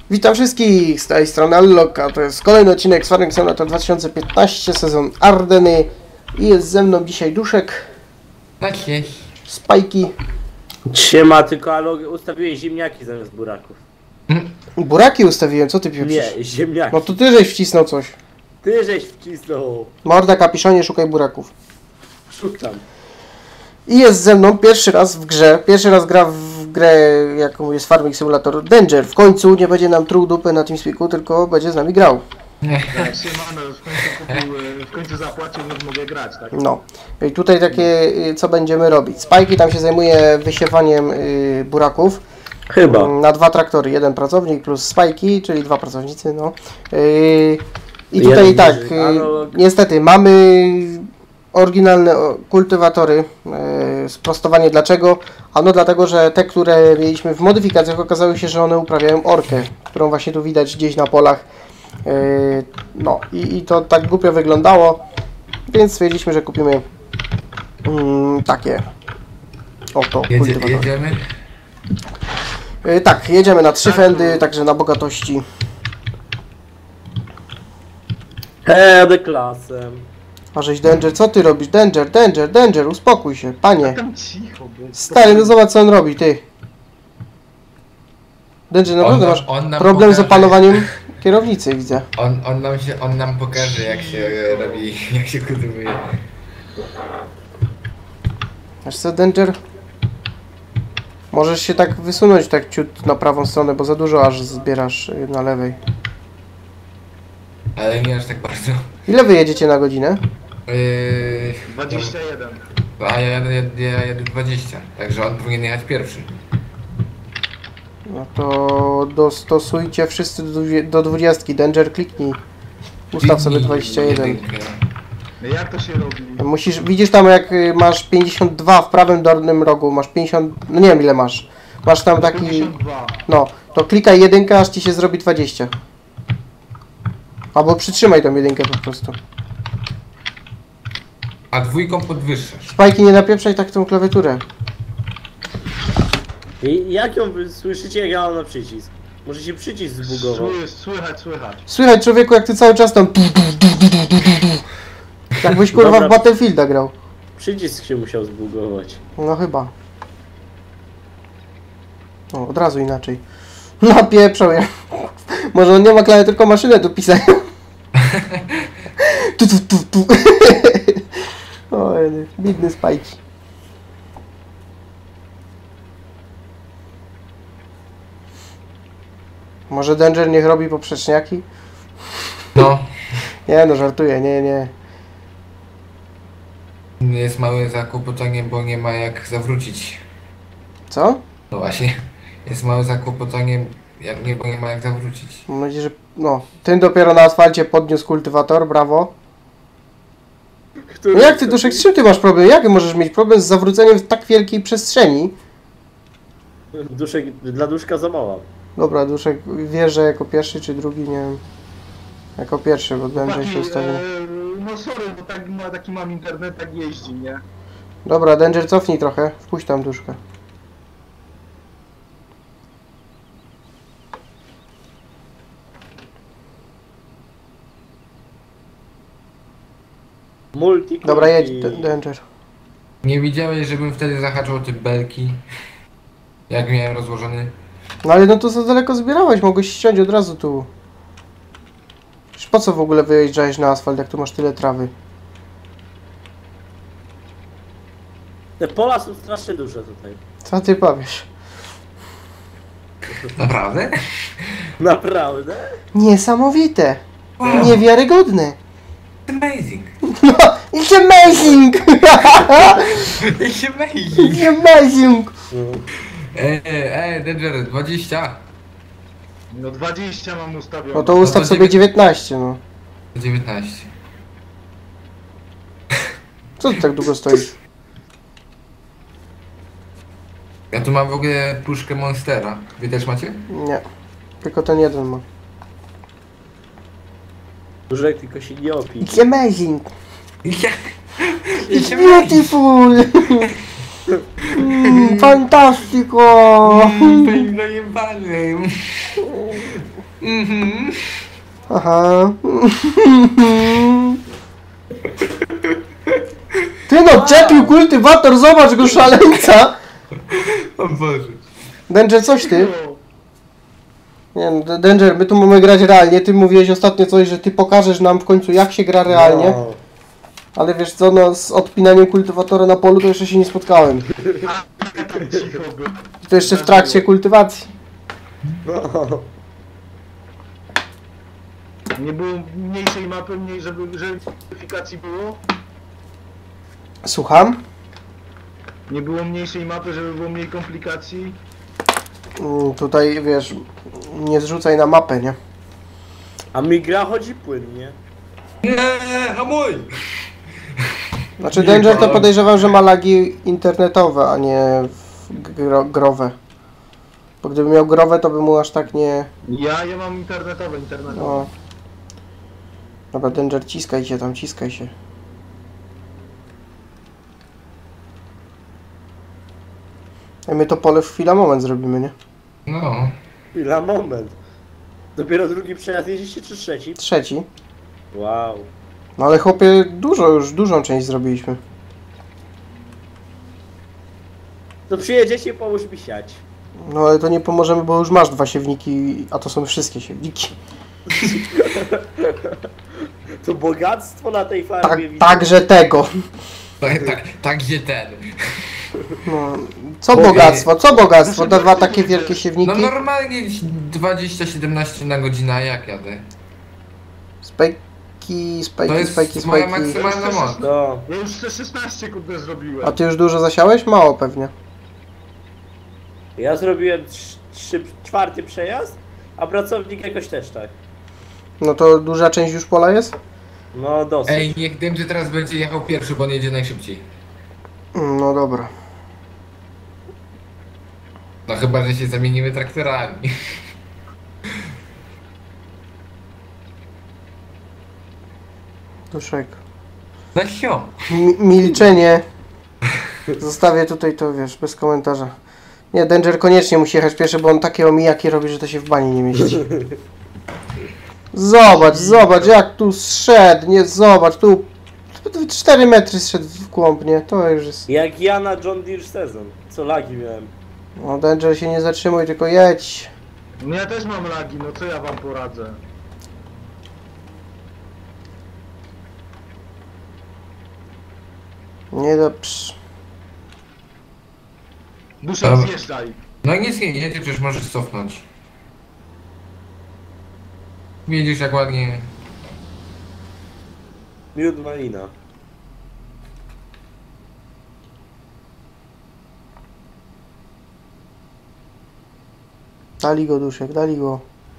Witam wszystkich, z tej strony Allok, a to jest kolejny odcinek z Farming Simulator 2015, sezon Ardeny i jest ze mną dzisiaj Duszek, Tak jest. Spajki, Siema, tylko Allok ustawiłeś ziemniaki zamiast buraków. buraki ustawiłem, co ty pieprzysz? Nie, ziemniaki. No to ty żeś wcisnął coś. Ty żeś wcisnął. Morda, kapiszonie, szukaj buraków. Szukam. I jest ze mną pierwszy raz w grze, gra w grę jaką jest Farming Simulator Danger. W końcu nie będzie nam truł dupy na TeamSpeaku, tylko będzie z nami grał. Tak, siemano, w końcu zapłacił, więc mogę grać, tak? No. I tutaj takie, co będziemy robić. Spajki tam się zajmuje wysiewaniem buraków. Chyba. Na 2 traktory, 1 pracownik plus spajki, czyli 2 pracownicy, no. I tutaj Jeden tak, duży analog. niestety mamy oryginalne kultywatory. Sprostowanie dlaczego? Ano dlatego, że te, które mieliśmy w modyfikacjach, okazały się, że one uprawiają orkę, którą właśnie tu widać gdzieś na polach. No i to tak głupio wyglądało, więc stwierdziliśmy, że kupimy takie oto kultywatory. Jedziemy? Tak, jedziemy na 3 fendy, także na bogatości. Jadę klasem. A żeś Danger, co ty robisz? Danger, uspokój się, panie. Tam cicho, bo... Stary, no zobacz co on robi, ty. Danger, naprawdę masz on nam problem z pokaże. opanowaniem kierownicy, widzę. On nam pokaże, jak się robi, jak się kultywuje. Wiesz co, Danger? Możesz się tak wysunąć tak ciut na prawą stronę, bo za dużo aż zbierasz na lewej. Ale nie aż tak bardzo. Ile wy jedziecie na godzinę? 21. A ja jadę 20, także on powinien jechać pierwszy. No to dostosujcie wszyscy do 20. Danger, kliknij. Ustaw sobie 21. Jedynkę. No jak to się robi? Musisz, widzisz tam jak masz 52 w prawym dolnym rogu, masz 50, no nie wiem ile masz. Masz tam taki, 52. no, to klikaj jedynkę, aż ci się zrobi 20. Albo przytrzymaj tą jedynkę po prostu. A dwójką podwyższasz. Spajki, nie napieprzaj tak tą klawiaturę. I jak ją wy słyszycie, jak ja mam na przycisk? Może się przycisk zbugował. Słychać. Słychać człowieku, jak ty cały czas tam jakbyś kurwa Dobra. w Battlefielda grał. Przycisk się musiał zbugować. No chyba. O, od razu inaczej. Napieprzał ja. Może on nie ma klawiatury, tylko maszynę do pisania. Tu. O, biedny Spajki. Może Danger niech robi poprzeczniaki? No. Nie no, żartuję, nie. Jest małe zakłopotanie, bo nie ma jak zawrócić. Co? No właśnie. Jest małe zakłopotanie, bo nie ma jak zawrócić. Mam nadzieję, że... No, ten dopiero na asfalcie podniósł kultywator, brawo. No jak ty, Duszek, z czym ty masz problem? Jak możesz mieć problem z zawróceniem w tak wielkiej przestrzeni? Duszek, dla duszka za mała. Dobra, Duszek wierzę jako pierwszy czy drugi, nie wiem. Jako pierwszy, bo Danger się ustawił. No sorry, bo taki mam internet, tak jeździ, nie? Dobra, Danger, cofnij trochę. Wpuść tam Duszka. Multi. Dobra, jedź, Danger. Nie widziałeś, żebym wtedy zahaczał te belki? Jak miałem rozłożony? No ale no to za daleko zbierałeś, mogłeś ściąć od razu tu. Przecież po co w ogóle wyjeżdżałeś na asfalt, jak tu masz tyle trawy? Te pola są strasznie duże tutaj. Co ty powiesz? Naprawdę? Naprawdę? Niesamowite! Wow. Niewiarygodne! Amazing. No, it's amazing! It's amazing. It's amazing! Danger, 20. No 20 mam ustawione. No to ustaw to sobie 19, no. 19. Co ty tak długo stoisz? Ja tu mam w ogóle puszkę Monstera. Wy też macie? Nie. Tylko ten jeden ma. Duszek tylko się nie opi. It's amazing! Ja. It's beautiful! Fantastico! Pęk dojebany. Mhm. Aha. Ty no, czepił kultywator, zobacz go, szaleńca! O Boże. Danger, coś ty? Nie no, Danger, my tu mamy grać realnie. Ty mówiłeś ostatnio coś, że ty pokażesz nam w końcu jak się gra realnie. No. Ale wiesz co, no z odpinaniem kultywatora na polu to jeszcze się nie spotkałem. Tak cicho był. To jeszcze w trakcie kultywacji. No. Nie było mniejszej mapy, żeby modyfikacji było? Słucham? Nie było mniejszej mapy, żeby było mniej komplikacji? Tutaj wiesz, nie zrzucaj na mapę, nie? A mi gra chodzi płynnie. Nie, hamuj! Znaczy Danger to podejrzewam, że ma lagi internetowe, a nie growe. Bo gdyby miał growe, to by mu aż tak nie... Ja mam internetowe. No. Dobra, Danger, ciskaj się tam, ciskaj się. I my to pole w chwila moment zrobimy, nie? No. Chwila, moment. Dopiero drugi przejazd jeździcie czy trzeci? Trzeci. Wow. No ale chłopie, dużą część zrobiliśmy. To przyjedziecie, pomóż mi siać. No ale to nie pomożemy, bo już masz 2 siewniki, a to są wszystkie siewniki. To bogactwo na tej Tak, farmie widzę. także tego. Tak gdzie ten. No, co bogactwo, co bogactwo? To 2 takie wielkie No siewniki. normalnie 20-17 na godzinę, a jak jadę? Spajki, To spajki, jest spajki, moja spajki. maksymalna moc. No. Ja już te 16 kurde zrobiłem. A ty już dużo zasiałeś? Mało pewnie. Ja zrobiłem czwarty przejazd, a pracownik jakoś też tak. No to duża część już pola jest? No dosyć. Ej, niech Dęży teraz będzie jechał pierwszy, bo on jedzie najszybciej. No dobra. No chyba, że się zamienimy traktorami. Duszek. No sio. Milczenie. Zostawię tutaj to, wiesz, bez komentarza. Nie, Danger koniecznie musi jechać pierwszy, bo on takie omijaki robi, że to się w bani nie mieści. Zobacz, zobacz, jak tu zszedł, nie, zobacz, tu 4 metry zszedł w głąb, nie, to już jest... Jak ja na John Deere sezon. Co lagi miałem. No, Danger się nie zatrzymuj, tylko jedź. No ja też mam lagi, no co ja wam poradzę? Nie dobrze. Duszek, Dobra. zjeżdżaj. No nic nie jedzie, przecież możesz cofnąć. Widzisz jak ładnie. Miód malina. Dali go, Duszek, dali go.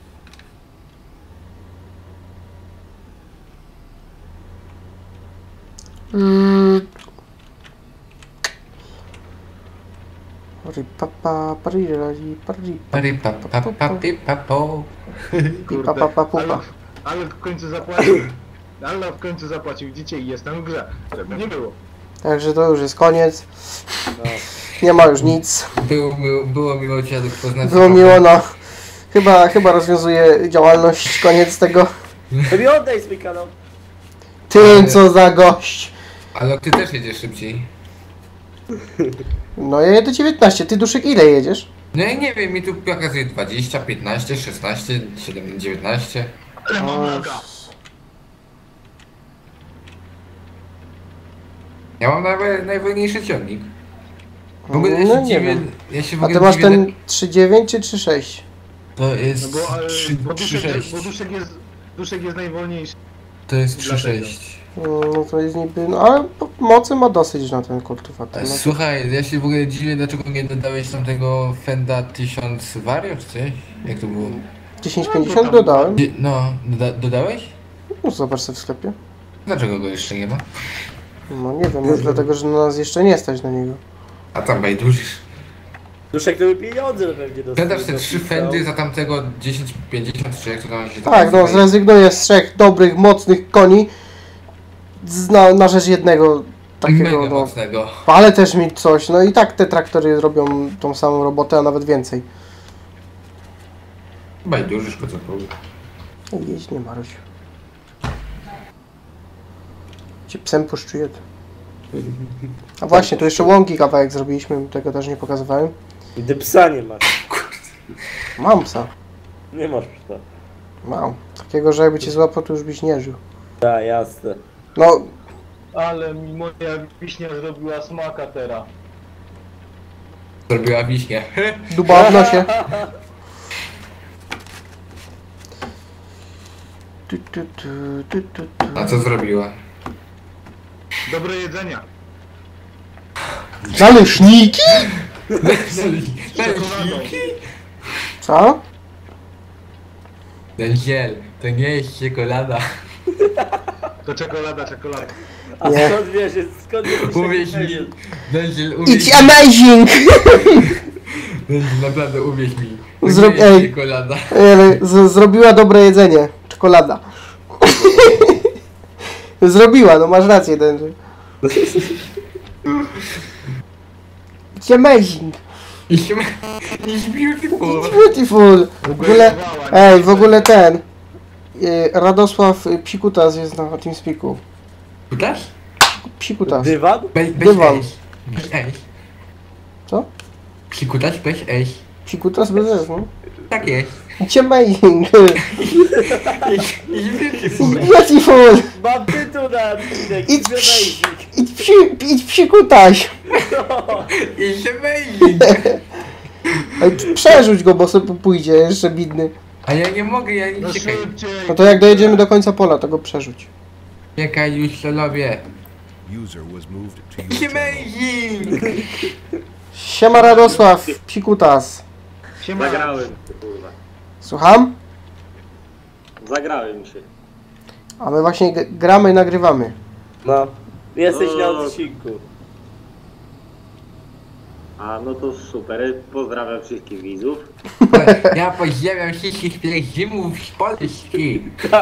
Ripapa, parirari, Papo. Kurde, pupa. ale w końcu zapłacił. Ale w końcu zapłacił. Dzisiaj jestem w grze. Żeby nie było. Także to już jest koniec. No. Nie ma już nic. Było miło Cię poznać. Było miło, no. Chyba rozwiązuje działalność. Koniec tego. To mi oddaj swój kanał. Ty, co za gość. Ale Ty też jedziesz szybciej. No ja jedę 19. Ty, Duszek, ile jedziesz? No ja nie wiem, mi tu pokazuje 20, 15, 16, 17, 19. Ale mam laga. Ja mam nawet najwolniejszy ciągnik. W ogóle ja No się nie dziwię, wiem. ja się w A ogóle ty masz dziwię, ten 3.9 czy 3.6? To No jest bo, bo 3,6. Duszek jest najwolniejszy. To jest Dlatego. 3,6. No to jest niby... No ale mocy ma dosyć na ten kultywator. No. Słuchaj, ja się w ogóle dziwię, dlaczego nie dodałeś tam tego Fenda 1000 Vario czy coś? Jak to było? 1050 dodałem. No, dodałeś? No zobacz sobie w sklepie. Dlaczego go jeszcze nie ma? No nie wiem, może dlatego, że na nas jeszcze nie stać na niego. A tam bajdurzysz. Duszek to by pieniądze pewnie dostał. Pamiętasz te 3 Fendy za tamtego 1050 czy jak to tam się tam Tak, no nazywa? zrezygnuję z 3 dobrych, mocnych koni na rzecz jednego takiego, Mega no, mocnego. ale też mieć coś, no i tak te traktory robią tą samą robotę, a nawet więcej. Bajdurzyszko cokolwiek. Jeźdź, nie maruś. Cię psem puszczuje. A właśnie, tu jeszcze łąki kawałek zrobiliśmy, tego też nie pokazywałem. Gdy psa nie masz. Mam psa, Nie masz psa. mam. Takiego, że jakby cię złapał, to już byś nie żył. Tak, jasne. No, Ale mi moja wiśnia zrobiła smaka teraz. Zrobiła wiśnię. duba w nosie. Tu. A co zrobiła? Dobre jedzenia. Naleśniki? Czekoladą. Co? Ten ziel, to nie jest czekolada. To czekolada. A Nie. skąd wiesz, skąd wiesz, Uwierz taki mi. pewien? Ten ziel, uwierz It's mi. amazing! Ten ziel, naprawdę uwierz mi. To Zrób- nie jest ej. czekolada. Zrobiła dobre jedzenie. Czekolada. Zrobiła, no masz rację, Denver. It's amazing. It's beautiful. Beautiful. W ogóle, w ogóle ten. Radosław Psikutas jest na TeamSpeaku. Pytasz? Psikutas. Dywan? Weź Dywan. Ej. Co? Przykutać, weź ej. Psikutas bez S, no. Tak jest. It's amazing. It's beautiful. It's beautiful. Mam tytuł na odcinek. It's It's It's Psikutas. It's amazing. Ej, przerzuć go, bo sobie pójdzie jeszcze bidny. A ja nie mogę, ja No nie czekaj. szybciej. No to jak dojedziemy do końca pola, to go przerzuć. Czekaj, już to robię. User was moved to It's your channel. amazing. Siema Radosław Psikutas. Siema. Zagrałem, kurwa. Słucham? Zagrałem się. A my właśnie gramy i nagrywamy. No. Jesteś na odcinku. A no to super, pozdrawiam wszystkich widzów. Ja pozdrawiam wszystkich pielgrzymów z Polski.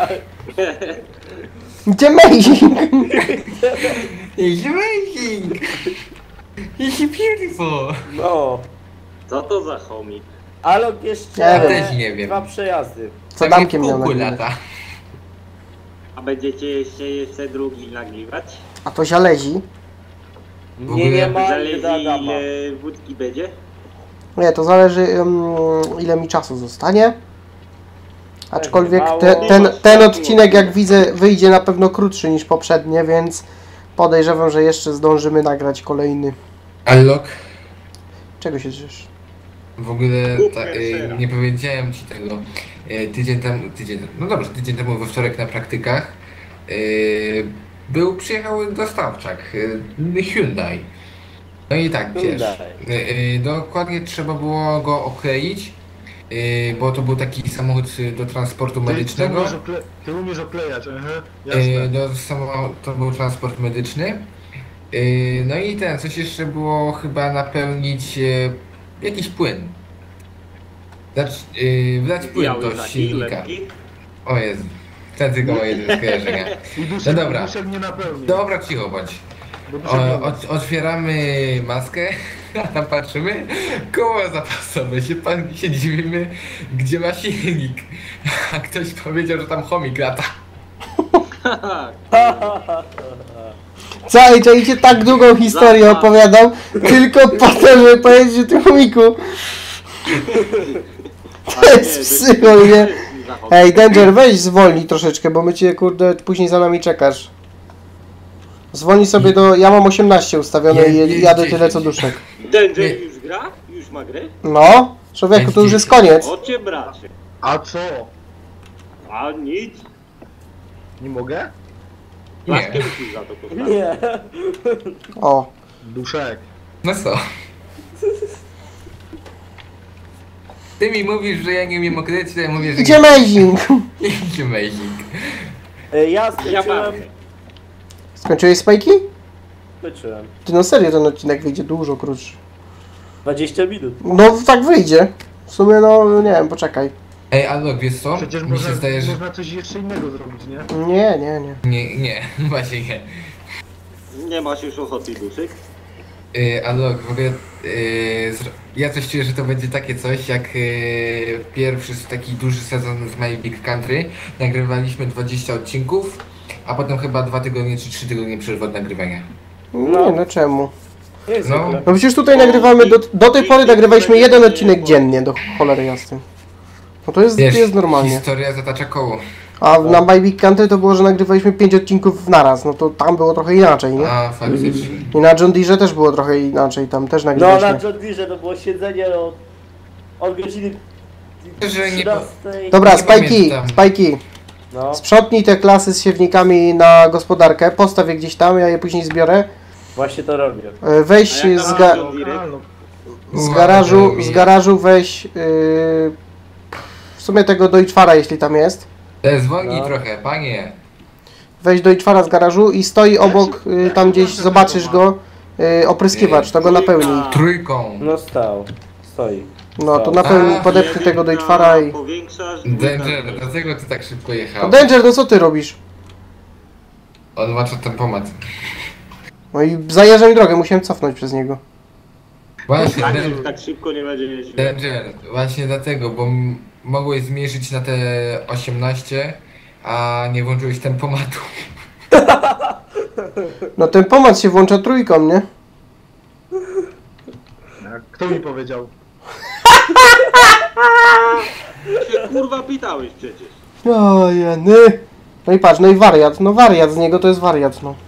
It's amazing. It's amazing. It's beautiful. No. Co to za chomik? Alok jeszcze Ja też nie wiem. 2 przejazdy. Co damkiem miał na nagrywać. lata. A będziecie jeszcze drugi nagrywać? A to zialezi. Nie ma Zależy Dagama. ile wódki będzie? Nie, to zależy ile mi czasu zostanie. Aczkolwiek Mało. ten odcinek, jak widzę, wyjdzie na pewno krótszy niż poprzednie, więc podejrzewam, że jeszcze zdążymy nagrać kolejny. Allok, Czego się drzesz? w ogóle Super, nie powiedziałem ci tego. Tydzień temu we wtorek na praktykach przyjechał dostawczak Hyundai. No i tak, wiesz, dokładnie trzeba było go okleić, bo to był taki samochód do transportu medycznego. Ty umiesz oklejać, jasne. To był transport medyczny. No i coś jeszcze było chyba napełnić jakiś płyn. Wlać płyn Biały do taki, silnika. lekki. O Jezu, ten tylko ma jedno skojarzenia. I No dobra. duszek nie napełni. Dobra, cicho bądź. Bo duszek nie ma. Otwieramy maskę, a tam patrzymy, koło zapasowe, się dziwimy, gdzie ma silnik. A ktoś powiedział, że tam chomik lata. Co, i czajcie, tak długą historię Zapa. opowiadał, tylko po to, żeby powiedzieć o tym chomiku. To jest psycho, nie? Ej, Danger, weź zwolnij troszeczkę, bo my cię, kurde, później za nami czekasz. Zwolnij sobie do... Ja mam 18 ustawione i jadę tyle co duszek. Danger już gra? Już ma grę? No, człowieku, to już jest koniec. Ocie bracie. A co? A nic. Nie mogę? Flaszkę Nie. musisz za to postawić. Nie. O, Duszek. No co? Ty mi mówisz, że ja nie umiem określić, to ja mówię, że it's amazing. It's amazing. Ja Ja skończyłem. bawię. Skończyłeś spajki? Skończyłem. Ty no serio, ten odcinek wyjdzie dużo krótszy. 20 minut. No tak wyjdzie. W sumie no nie wiem, poczekaj. Ej, Alok, wiesz co? Przecież Mi się zdaje, że... można coś jeszcze innego zrobić, nie? Nie. Nie, właśnie nie. Nie masz już ochoty duszyk? Ale w ogóle ja coś czuję, że to będzie takie coś jak pierwszy taki duży sezon z My Big Country. Nagrywaliśmy 20 odcinków, a potem chyba 2 tygodnie czy 3 tygodnie przerwy od nagrywania. Nie, no czemu? No, No przecież tutaj nagrywamy, do tej pory nagrywaliśmy jeden odcinek dziennie, do cholery jasnej. No to jest, wiesz, jest normalnie. historia zatacza koło. A na My Big Country to było, że nagrywaliśmy 5 odcinków naraz, no to tam było trochę inaczej, nie? A, faktycznie. I na John Deere też było trochę inaczej, tam też No na nagrywaliśmy. John Deere to było siedzenie od godziny Że nie 13. Dobra, nie Spajki, pamiętam. Spajki, No, sprzątnij te klasy z siewnikami na gospodarkę, postaw je gdzieś tam, ja je później zbiorę. właśnie to robię. Weź A jaka z, ma- z garażu weź w sumie tego Deutschfara, jeśli tam jest. Zwolnij No. trochę, panie. Weź Deutschfara z garażu i stoi obok, tam gdzieś zobaczysz go, opryskiwacz, to go napełnij. Trójką. No stoi. No to napełnij, podepnij tego Deutschfara i... Powiększasz... Danger, dlaczego ty tak szybko No jechał? Danger, no co ty robisz? On walczy o ten pomad. No i zajeżdża mi drogę, musiałem cofnąć przez niego. Właśnie, Tak szybko nie będzie jeździł. Danger, właśnie dlatego, bo mogłeś zmniejszyć na te 18, a nie włączyłeś tempomatu. No ten pomad się włącza trójką, nie? Kto mi powiedział? Się kurwa pytałeś przecież. O jeny. No i patrz, no i wariat, no wariat z niego to jest wariat, no.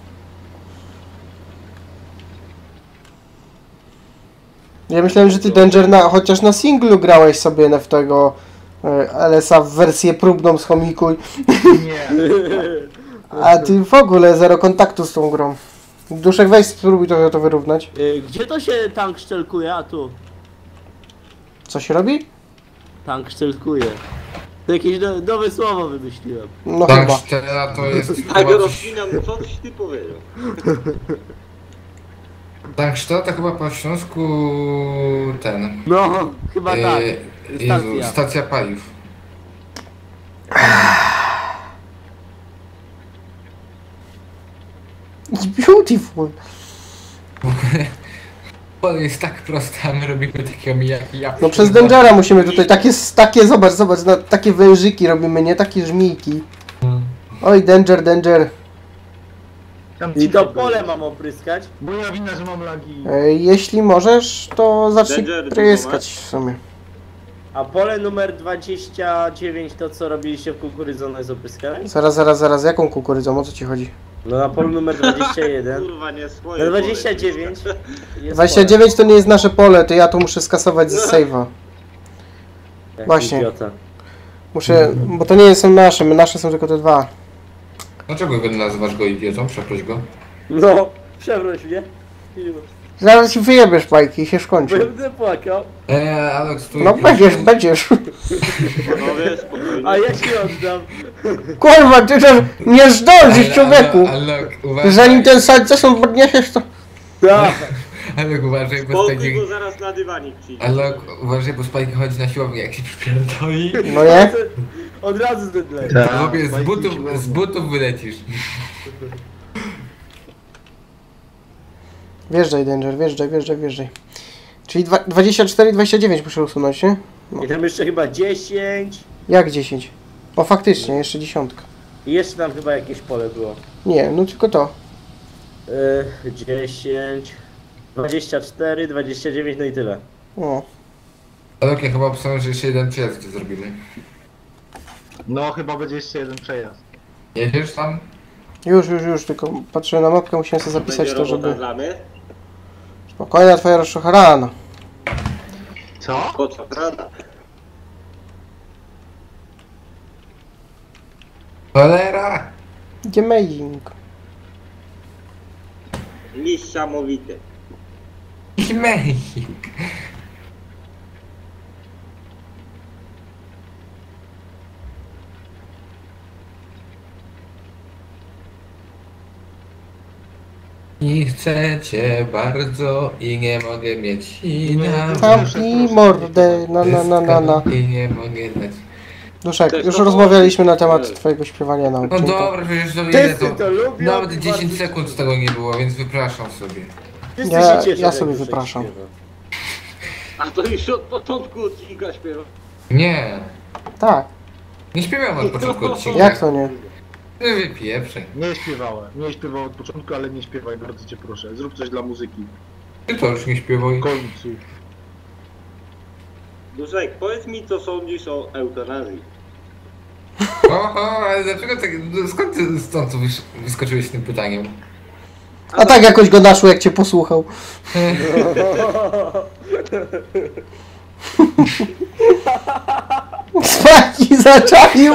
Ja myślałem, że ty Danger chociaż na singlu grałeś sobie w tego LS-a w wersję próbną z chomiku, Nie. a ty w ogóle zero kontaktu z tą grą. Duszek, weź spróbuj trochę to wyrównać. Gdzie to się tank szczelkuje? A tu. Co się robi? Tank szczelkuje. To jakieś nowe słowo wymyśliłem. No Tak, chyba. szczera to jest Tak chyba coś... rozpinam, co coś ty powiedział. Tak, szczera to chyba po śląsku ten... No, chyba tak. Jezu, Stacja. stacja paliw. It's beautiful. Pole jest tak proste, a my robimy takiego mijaki. No przez Dangera musimy tutaj takie zobacz, no, takie wężyki robimy, nie takie żmijki. Oj, Danger. Tam I to pole mam opryskać. Moja wina, że mam lagi. Jeśli możesz, to zacznij Danger, pryskać w sumie. A pole numer 29 to co robiliście w kukurydzone z opryskami? Zaraz, jaką kukurydzą, o co ci chodzi? No na polu numer 21. Kurwa nie swoje. Na pole. 29 jest 29 to nie jest nasze pole, to ja tu muszę skasować z save'a. pole. Jak Właśnie. idiota. Muszę, bo to nie są nasze są tylko te dwa. Dlaczego go nazywasz go idiotą? Przeproś go. No, przewróć mnie. Zaraz ci wyjebiesz bajki i się skończy. Będę płakał. Alex, stój. No będziesz. Panowie, spokojnie. A ja ci oddam. Kurwa, ty to nie zdążysz, człowieku. Alek, uważaj. Zanim ten salceson podniesiesz, to... Tak. Alek, uważaj, bo Spokój, Spajki... bo zaraz na dywanik przyjdzie. Alek, uważaj, bo Spajki chodzi na siłownię, jak się przypierdoli. No nie? Od razu zdedlej. Robię z butów wylecisz. Wjeżdżaj, Danger, wjeżdżaj. Czyli 24 i 29 muszę usunąć, nie? I tam jeszcze chyba 10. Jak 10? O, faktycznie, jeszcze dziesiątka. I jeszcze tam chyba jakieś pole było. Nie, no tylko to. 10, 24, 29, no i tyle. O. Alek, ja chyba obstawiam, że jeszcze jeden przejazd zrobimy. No chyba będzie jeszcze jeden przejazd. Jedziesz tam? Już, tylko patrzę na mapkę, musiałem sobie zapisać Będzie to, robota żeby... dla mnie. Spokojna twoja rozszucharana. Co? Kocza, prawda? Cholera! Amazing. Niesamowite. Amazing. I chcę cię bardzo i nie mogę mieć i na Tam i mordę, na. I nie mogę dać. Duszek, Cześć, już to rozmawialiśmy na temat Cześć. twojego śpiewania na No odcinku. dobra, przecież to ile Wszyscy to... to lubią. Nawet 10 bardzo sekund z tego nie było, więc wypraszam sobie. Wszyscy Ja- się cieszą, ja jak sobie Duszek wypraszam. śpiewa. A to już od początku odcinka śpiewa. Nie, Tak, nie śpiewałem od początku odcinka. jak to nie? Ty wypieprzej. Nie śpiewałem. Nie śpiewał od początku, ale nie śpiewaj, bardzo cię proszę. Zrób coś dla muzyki. Ty to już nie śpiewaj. W końcu. Duszek, powiedz mi, co sądzisz o eutanazji. Oho, ale dlaczego tak... Skąd ty stąd wyskoczyłeś z tym pytaniem? A tak jakoś go naszło, jak cię posłuchał. Spaki zaczaił!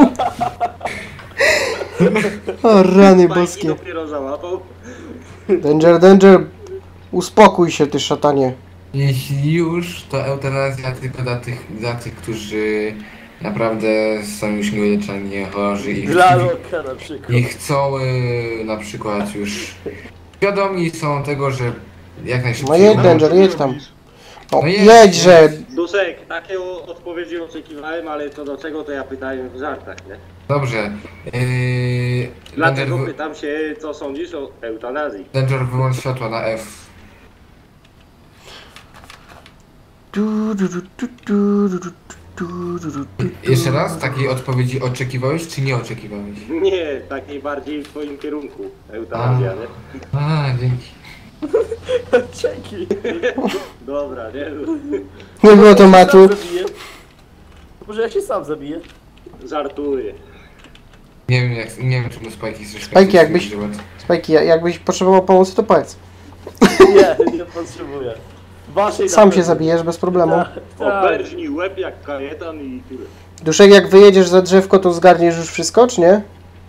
O rany Bajki boskie. dopiero załapał. Danger, uspokój się ty szatanie. Jeśli już, to eutanazja tylko dla tych, którzy naprawdę są już nieuleczalnie chorzy Dla Loka na przykład. i chcą na przykład już świadomi są tego, że jak No najszybciej... jedź No, Danger, co jedź ty tam. robisz? O, No jedźże! Duszek, takie odpowiedzi oczekiwałem, ale co do czego to ja pytałem w żartach, nie? Dobrze. Dlatego Danger, pytam się, co sądzisz o eutanazji. Danger, wyłącz światła na F. Jeszcze raz, takiej odpowiedzi oczekiwałeś, czy nie oczekiwałeś? Nie, takiej bardziej w twoim kierunku. Eutanazja, nie? A, dzięki. Dzięki. Dobra, nie? Nie było tematu. Może ja się sam zabiję? Żartuję. Nie wiem, czemu Spajki chcesz Spajki, Spajki, jakbyś potrzebował pomocy, to powiedz. Nie potrzebuję. Waszej Sam na się pewno. zabijesz bez problemu. Tak. Oberżnij łeb jak kajetan i tyle. Duszek, jak wyjedziesz za drzewko, to zgarniesz już wszystko, czy nie?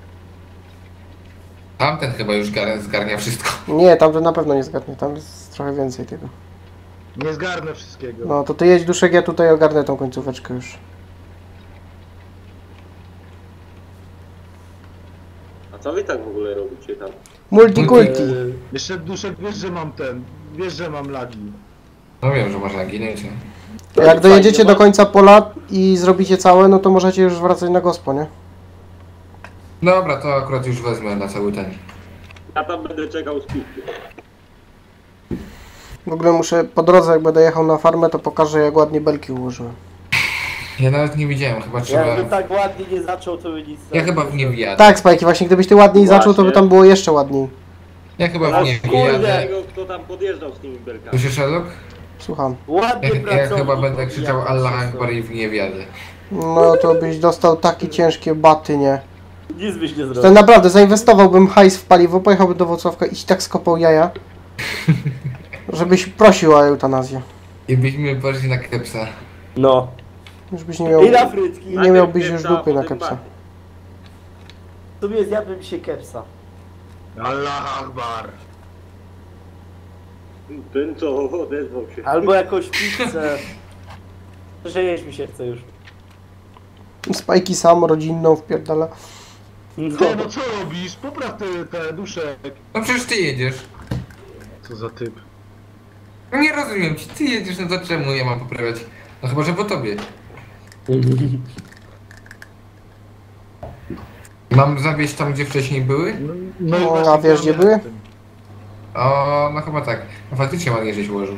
Tamten chyba już zgarnia wszystko. Nie, tam to na pewno nie zgarnie, tam jest trochę więcej tego. Nie zgarnę wszystkiego. No to ty jedź Duszek, ja tutaj ogarnę tą końcóweczkę już. A co wy tak w ogóle robicie tam? Multikulti. Jeszcze Duszek, wiesz, że mam lagi. No wiem, że można ginąć. Jak dojedziecie do końca pola i zrobicie całe, no to możecie już wracać na gospo, nie? Dobra, to akurat już wezmę na cały ten. Ja tam będę czekał z piwkiem. W ogóle muszę, po drodze jak będę jechał na farmę, to pokażę jak ładnie belki ułożyłem. Ja nawet nie widziałem, chyba trzeba... Jakby tak ładnie nie zaczął, to by nic. Ja chyba w nie wjadę. Tak, Spajki, właśnie gdybyś ty ładniej zaczął, to by tam było jeszcze ładniej. Ja chyba A w nie kurde. wjadę. Tego, kto tam podjeżdżał z tymi belkami. Słyszysz, Sherlock? Słucham. Ładnie Ja pracował. chyba będę krzyczał Allah Akbar i w nie wjadę. No to byś dostał takie ciężkie baty, nie? Nic byś nie To zrobił. naprawdę, zainwestowałbym hajs w paliwo, pojechałbym do Włocławka i ci tak skopał jaja, żebyś prosił o eutanazję. I byśmy poszli na kepsa. No. Już byś nie miał, I na frytki. nie miałbyś już Kepsa, dupy na potem kepsa. baty. W sumie zjadłem dzisiaj kepsa. Allah Akbar. Ten co odezwał się. Albo jakąś pizzę. Że jeść mi się chce już. Spajki sam, rodzinną wpierdala. No. Ty, no co robisz? Popraw te Duszek. No przecież ty jedziesz. Co za typ. No nie rozumiem ci, ty jedziesz, no to czemu ja mam poprawiać? No chyba, że po tobie. Mam zawieźć tam, gdzie wcześniej były? No, i O, właśnie a wiesz, gdzie były? tym. O, no chyba tak. No faktycznie ładnie żeś ułożył.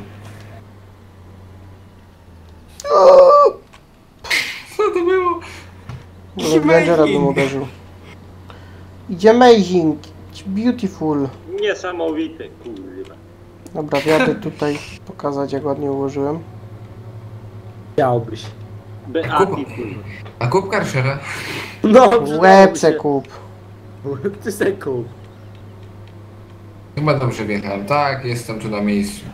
Co to było? Ale w Dangera bym uderzył. It's amazing, it's beautiful. Niesamowite, kurwa. Dobra, wjadę tutaj pokazać jak ładnie ułożyłem. Chciałbyś. Beati, kurwa. A kup karszera? No, przydałoby Łeb se się. kup. Ty se kup. Chyba dobrze wjechałem. Tak, jestem tu na miejscu.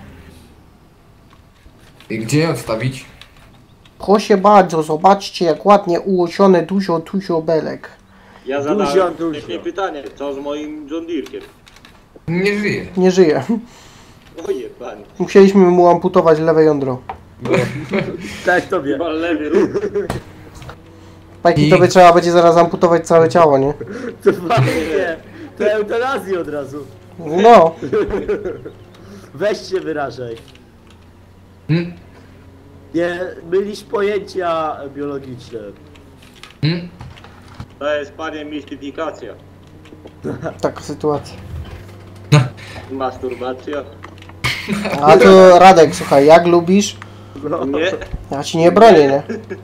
I gdzie je odstawić? Proszę bardzo, zobaczcie jak ładnie ułosione dużo belek. Ja Dużo, zadałem dużo. wcześniej pytanie, co z moim John Deere'kiem? Nie żyję. Nie żyje. Oje, panie. Musieliśmy mu amputować lewe jądro. Tak tobie. Chyba lewy ruch. Pajki, I- tobie trzeba będzie zaraz amputować całe ciało, nie? To fajnie. To eutanazji od razu. No, Weź się wyrażaj. Hmm? Nie mylisz pojęcia biologiczne. To jest, panie, mistyfikacja. Taka sytuacja. Masturbacja. A to Radek, słuchaj, jak lubisz, Nie? ja ci nie bronię, nie?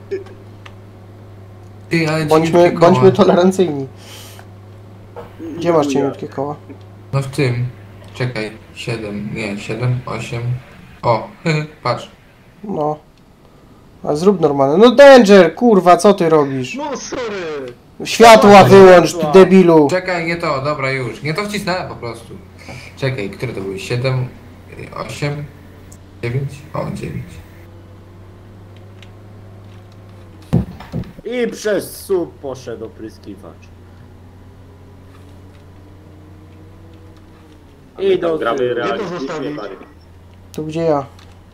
Ty, ale Bądźmy, cieniutkie koła. bądźmy tolerancyjni. Gdzie masz cieniutkie koła? No w tym. Czekaj. 7, nie, 7, 8. O, patrz. No. A zrób normalne. No Danger, kurwa, co ty robisz? No sorry! Światła wyłącz, ty debilu. Czekaj, nie to, dobra już. Nie to wcisnę po prostu. Czekaj, które to były? 7, 8, 9? O, 9. I przez słup poszedł opryskiwacz. I do gramy tyłu. realistycznie, zostawić? panie. Tu gdzie ja?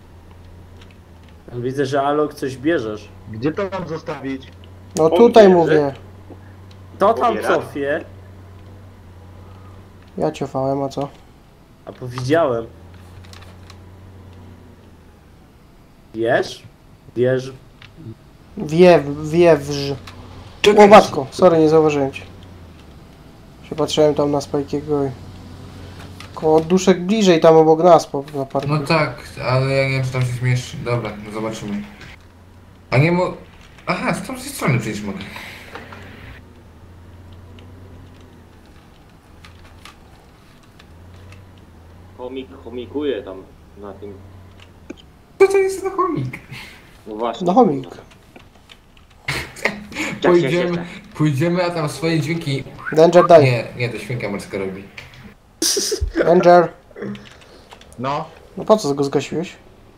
Widzę, że Alok coś bierzesz. Gdzie to mam zostawić? No tutaj bierze. mówię. To tam Pobiera. cofie, Ja ciofałem, a co? a powiedziałem. Wiesz? Wiesz? Wiewrz. O Czekaj. matko, sorry, nie zauważyłem cię. Się patrzyłem tam na Spajkiego i... Koło duszek bliżej tam obok nas na parku. No tak, ale ja nie wiem, czy tam się zmieszczy. Dobra, no zobaczymy. A nie mo... Aha, z tamtej strony przecież mogę. Chomikuje tam na tym. Co to jest za chomik? No właśnie. No chomik. Pójdziemy, a tam swoje dźwięki... Danger, daj. Nie, to świnka morska robi. Danger. No. No po co go zgasiłeś?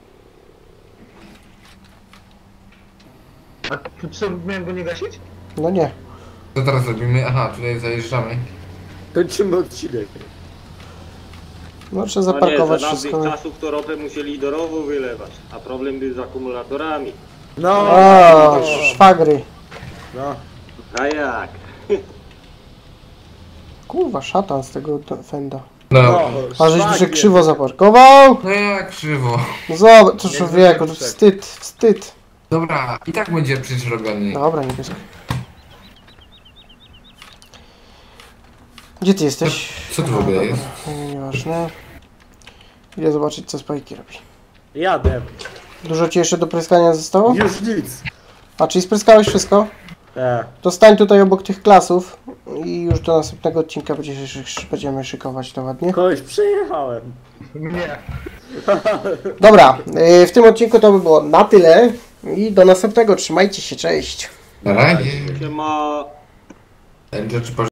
A co, miałem go nie gasić? No nie. Co teraz robimy? Aha, tutaj zajeżdżamy. Kończymy odcinek. No trzeba No nie, za zaparkować dawnych wszystko. czasów to ropę musieli do rowu wylewać, a problem był z akumulatorami. No, O, szwagry. no. A jak? Kurwa, szatan z tego fenda. No. A żeś szwagier. się krzywo zaparkował? No jak krzywo. No zobacz, to człowieku, to wstyd, wstyd. Dobra, i tak będzie przecież robiony. Dobra, niebieski. Gdzie ty jesteś? Co tu w ogóle jest? Nieważne. Idę zobaczyć, co Spajki robi. Jadę. Dużo ci jeszcze do pryskania zostało? Już nic. A, czyli spryskałeś wszystko? To stań tutaj obok tych klasów i już do następnego odcinka będziemy szykować to ładnie. Kogoś przejechałem. Nie. Dobra, w tym odcinku to by było na tyle i do następnego. Trzymajcie się, cześć. Na razie. Się ma... Ten rzecz